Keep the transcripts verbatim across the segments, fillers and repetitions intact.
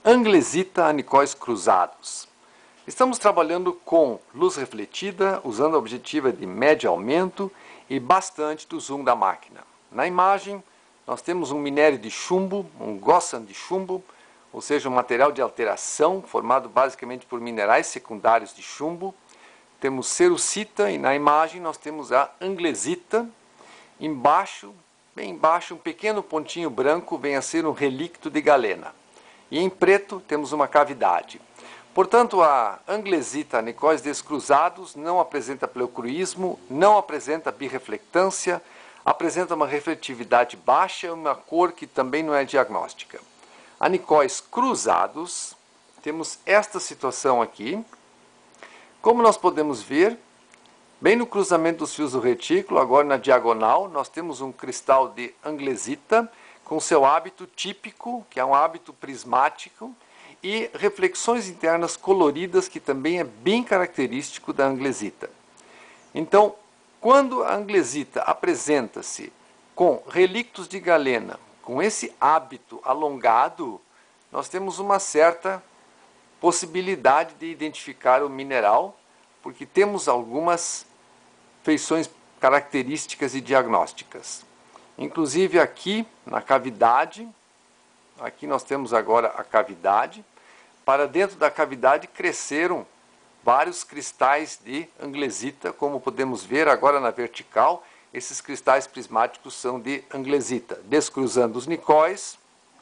Anglesita anicóis cruzados. Estamos trabalhando com luz refletida, usando a objetiva de médio aumento e bastante do zoom da máquina. Na imagem, nós temos um minério de chumbo, um gossam de chumbo, ou seja, um material de alteração formado basicamente por minerais secundários de chumbo. Temos cerussita e na imagem nós temos a anglesita. Embaixo, bem embaixo, um pequeno pontinho branco vem a ser um relicto de galena. E em preto temos uma cavidade. Portanto, a anglesita anicóis descruzados não apresenta pleocruísmo, não apresenta birreflectância, apresenta uma refletividade baixa e uma cor que também não é diagnóstica. Anicóis cruzados, temos esta situação aqui. Como nós podemos ver, bem no cruzamento dos fios do retículo, agora na diagonal, nós temos um cristal de anglesita com seu hábito típico, que é um hábito prismático, e reflexões internas coloridas, que também é bem característico da anglesita. Então, quando a anglesita apresenta-se com relictos de galena, com esse hábito alongado, nós temos uma certa possibilidade de identificar o mineral, porque temos algumas feições características e diagnósticas. Inclusive aqui na cavidade, aqui nós temos agora a cavidade. Para dentro da cavidade cresceram vários cristais de anglesita, como podemos ver agora na vertical. Esses cristais prismáticos são de anglesita. Descruzando os nicóis,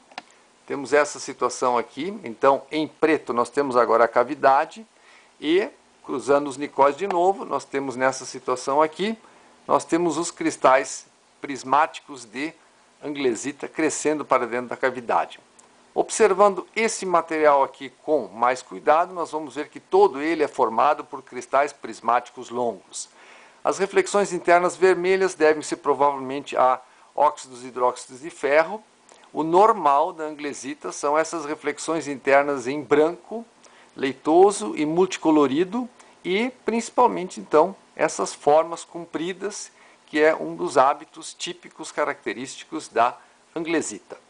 temos essa situação aqui. Então, em preto nós temos agora a cavidade e cruzando os nicóis de novo, nós temos nessa situação aqui, nós temos os cristais prismáticos de anglesita crescendo para dentro da cavidade. Observando esse material aqui com mais cuidado, nós vamos ver que todo ele é formado por cristais prismáticos longos. As reflexões internas vermelhas devem-se provavelmente a óxidos e hidróxidos de ferro. O normal da anglesita são essas reflexões internas em branco, leitoso e multicolorido, e principalmente então essas formas compridas, que é um dos hábitos típicos característicos da anglesita.